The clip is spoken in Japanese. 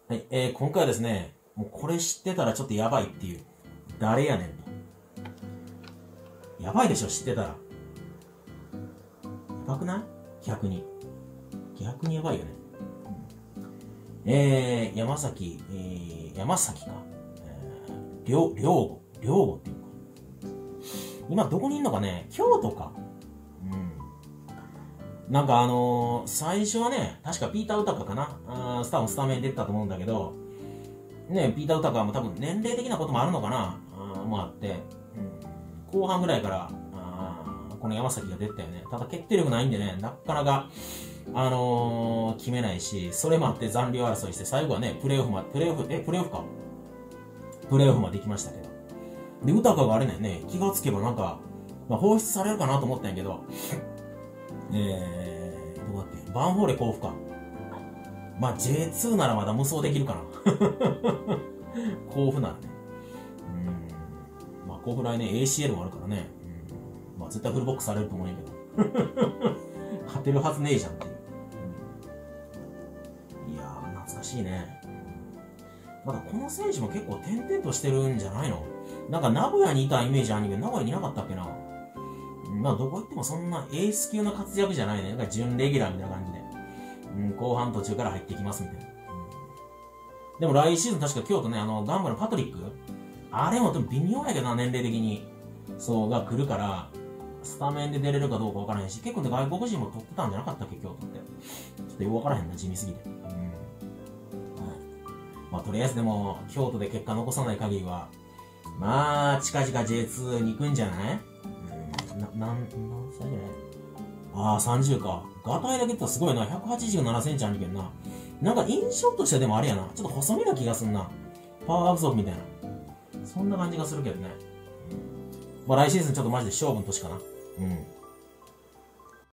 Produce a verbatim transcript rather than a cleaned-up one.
はい、えー、今回はですね、もうこれ知ってたらちょっとやばいっていう、誰やねんと。やばいでしょ、知ってたら。やばくない？逆に。逆にやばいよね。えー、山崎、えー、山崎か。えー、りょう、りょうご。りょうごっていうか。今どこにいんのかね？京都か。うん。なんかあのー、最初はね、確かピーター・ウタカかな。あースターもスタメン出てたと思うんだけど、ね、ピーター・ウタカも多分年齢的なこともあるのかな。あもあって、うん、後半ぐらいから、あこの山崎が出てたよね。ただ決定力ないんでね、なかなか、あのー、決めないし、それもあって残留争いして、最後はね、プレーオフまで、プレーオフ、え、プレーオフか。プレーオフまで行きましたけど。で、ウタカがあれね、気がつけばなんか、まあ、放出されるかなと思ったんやけど、えー、どこだっけ、バンフォーレ甲府か。まあ、ジェイツー ならまだ無双できるかな。甲府ならね。うん。まあ、甲府来年 エーシーエル もあるからね。うん。まあ、絶対フルボックスされると思うんやけど。勝てるはずねえじゃんっていう。うん、いやー、懐かしいね。まだこの選手も結構点々としてるんじゃないの？なんか名古屋にいたイメージあるんだけど、名古屋にいなかったっけな。まあどこ行ってもそんなエース級の活躍じゃないね。なんか準レギュラーみたいな感じで。うん、後半途中から入ってきますみたいな。うん、でも来シーズン確か京都ね、あの、ガンバのパトリックあれも微妙やけどな、年齢的に。そう、が来るから、スタメンで出れるかどうかわからへんし、結構ね、外国人も取ってたんじゃなかったっけ、京都って。ちょっとよくわからへんな、地味すぎて。うん。はい。まあとりあえずでも、京都で結果残さない限りは、まあ、近々 ジェイツー に行くんじゃない？うん、な、なん、何歳ぐらい？ああ、さんじゅうか。ガタイだけ言ったらすごいな。ひゃくはちじゅうななセンチあるけどな。なんか印象としてでもあれやな。ちょっと細身な気がすんな。パワー不足みたいな。そんな感じがするけどね。まあ来シーズンちょっとマジで勝負の年かな。うん。